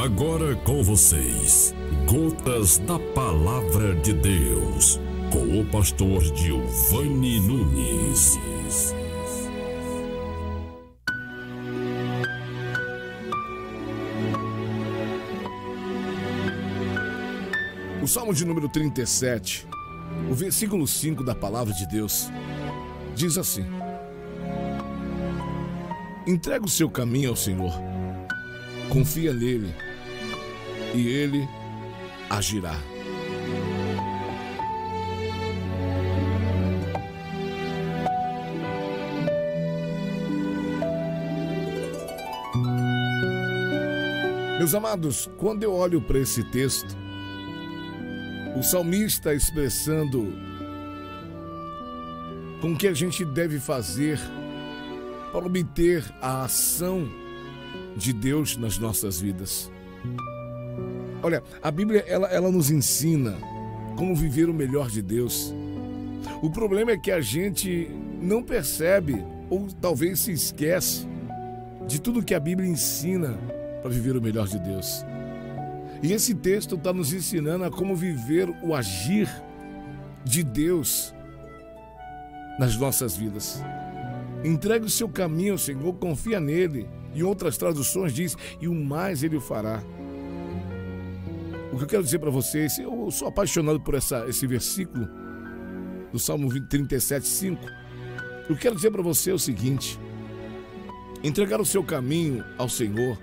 Agora com vocês, Gotas da Palavra de Deus, com o pastor Giovanni Nunes. O Salmo de número 37, o versículo 5 da Palavra de Deus, diz assim: entrega o seu caminho ao Senhor, confia nele e ele agirá. Meus amados, quando eu olho para esse texto, o salmista expressando com o que a gente deve fazer para obter a ação de Deus nas nossas vidas. Olha, a Bíblia ela nos ensina como viver o melhor de Deus. O problema é que a gente não percebe ou talvez se esquece de tudo que a Bíblia ensina para viver o melhor de Deus. E esse texto está nos ensinando a como viver o agir de Deus nas nossas vidas. Entregue o seu caminho ao Senhor, confia nele. Em outras traduções diz, e o mais ele o fará. O que eu quero dizer para vocês, eu sou apaixonado por esse versículo do Salmo 37:5. O que eu quero dizer para você é o seguinte: entregar o seu caminho ao Senhor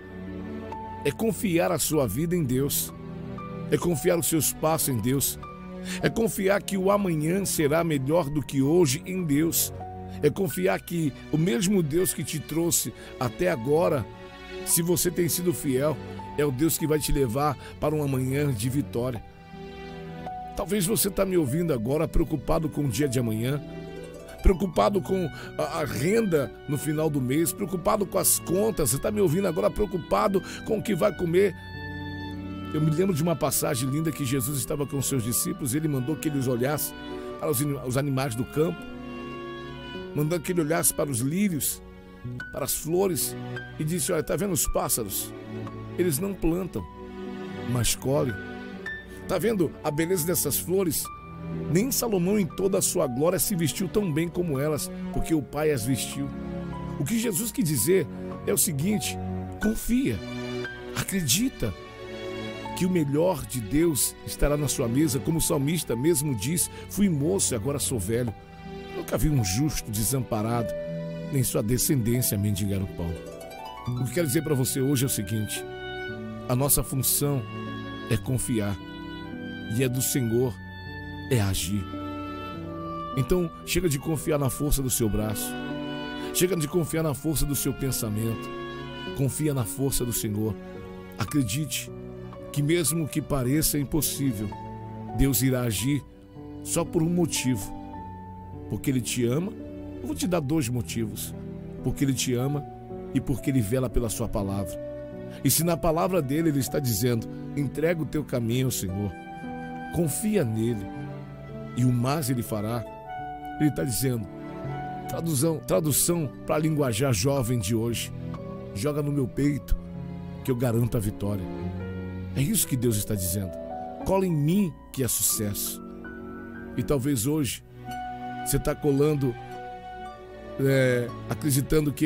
é confiar a sua vida em Deus, é confiar os seus passos em Deus, é confiar que o amanhã será melhor do que hoje em Deus, é confiar que o mesmo Deus que te trouxe até agora, se você tem sido fiel, é o Deus que vai te levar para um amanhã de vitória. Talvez você está me ouvindo agora preocupado com o dia de amanhã, preocupado com a renda no final do mês, preocupado com as contas. Você está me ouvindo agora preocupado com o que vai comer. Eu me lembro de uma passagem linda que Jesus estava com os seus discípulos. Ele mandou que eles olhassem para os animais do campo, mandou que ele olhasse para os lírios, para as flores, e disse: olha, está vendo os pássaros? Eles não plantam, mas colhem. Está vendo a beleza dessas flores? Nem Salomão em toda a sua glória se vestiu tão bem como elas, porque o Pai as vestiu. O que Jesus quis dizer é o seguinte: confia, acredita que o melhor de Deus estará na sua mesa. Como o salmista mesmo diz: fui moço e agora sou velho, nunca vi um justo desamparado, nem sua descendência mendigar o pão. O que quero dizer para você hoje é o seguinte: a nossa função é confiar, e é do Senhor é agir. Então chega de confiar na força do seu braço, chega de confiar na força do seu pensamento, confia na força do Senhor. Acredite que mesmo que pareça impossível, Deus irá agir só por um motivo: porque Ele te ama. Eu vou te dar 2 motivos: porque Ele te ama e porque Ele vela pela sua palavra. E se na palavra dele Ele está dizendo: entrega o teu caminho ao Senhor, confia nele e o mais ele fará, ele está dizendo, tradução para a linguajar jovem de hoje: joga no meu peito que eu garanto a vitória. É isso que Deus está dizendo: cola em mim que é sucesso. E talvez hoje você está colando, acreditando que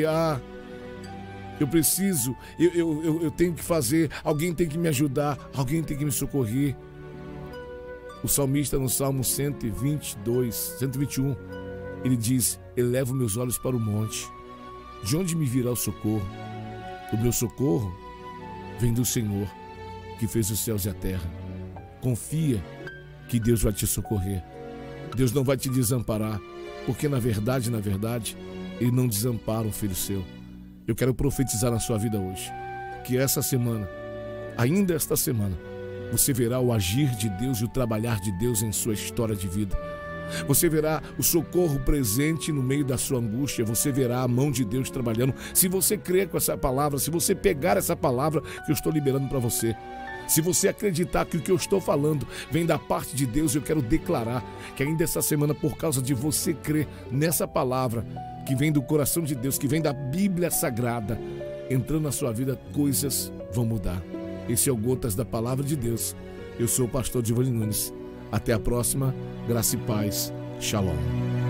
eu preciso, eu tenho que fazer, alguém tem que me ajudar, alguém tem que me socorrer. O salmista no Salmo 121, ele diz: elevo meus olhos para o monte, de onde me virá o socorro? O meu socorro vem do Senhor, que fez os céus e a terra. Confia que Deus vai te socorrer. Deus não vai te desamparar, porque na verdade, Ele não desampara um filho seu. Eu quero profetizar na sua vida hoje, que essa semana, ainda esta semana, você verá o agir de Deus e o trabalhar de Deus em sua história de vida. Você verá o socorro presente no meio da sua angústia. Você verá a mão de Deus trabalhando. Se você crer com essa palavra, se você pegar essa palavra que eu estou liberando para você, se você acreditar que o que eu estou falando vem da parte de Deus, eu quero declarar que ainda essa semana, por causa de você crer nessa palavra que vem do coração de Deus, que vem da Bíblia Sagrada, entrando na sua vida, coisas vão mudar. Esse é o Gotas da Palavra de Deus. Eu sou o pastor Giovanni Nunes. Até a próxima. Graça e paz. Shalom.